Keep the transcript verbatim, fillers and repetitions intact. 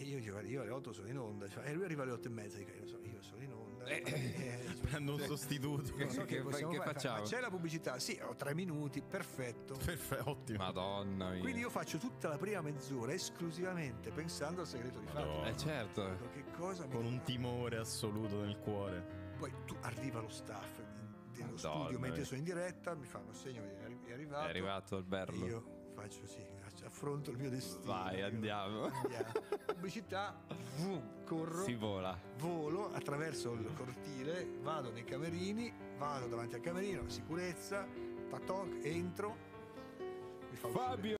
io dico, guarda, io alle otto sono in onda, cioè, e lui arriva alle otto e mezza, dico, io, so, io sono in onda, Eh, eh, prendo un sostituto. non so che- che, possiamo che fare. facciamo? Ma c'è la pubblicità? Sì, ho tre minuti, perfetto. Perfetto, ottimo. Madonna mia. Quindi io faccio tutta la prima mezz'ora esclusivamente pensando al segreto di Madonna. Fatima. Eh certo. Dico, che cosa mi Con un fa? timore assoluto nel cuore. Poi tu, arriva lo staff dello Madonna studio mentre mia. sono in diretta, mi fanno segno che è arri- è arrivato. È arrivato il E Berlo. io faccio sì, affronto il mio destino. Vai, Dico, andiamo. andiamo. Pubblicità, vum, corro, Si vola. volo attraverso il cortile, vado nei camerini, vado davanti al camerino, sicurezza, tatoc, entro. Mi fa uscire. Fabio